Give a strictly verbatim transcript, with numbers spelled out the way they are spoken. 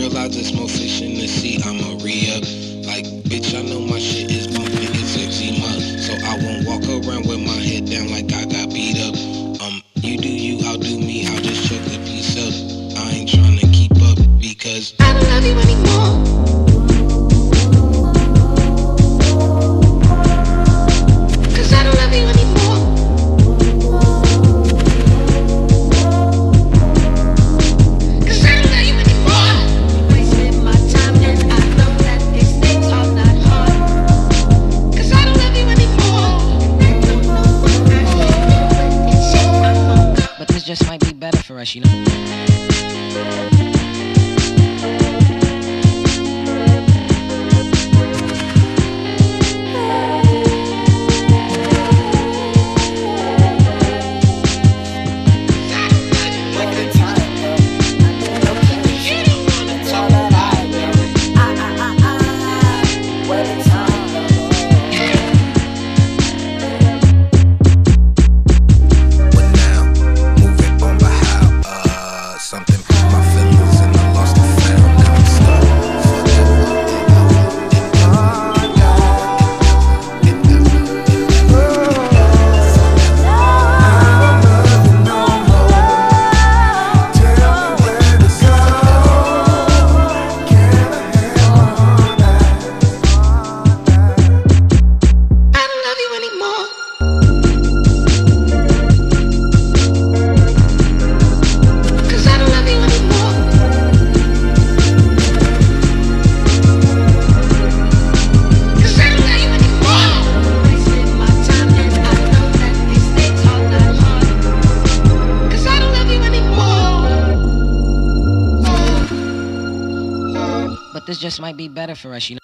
Realize there's more fish in the sea, I'ma re-up. Like, bitch, I know my shit is bumping, it's eczema. So I won't walk around with my head down like I got beat up. Um, you do you, I'll do me, I'll just chuck the piece up. I ain't tryna keep up because I don't love you anymore. Cause I don't love you anymore. Cause I don't love you anymore. Wasting my time and I know that these things are not hard. Cause I don't love you anymore. I don't know what I should do when it's shit. But this just might be better for us, you know? But this just might be better for us, you know?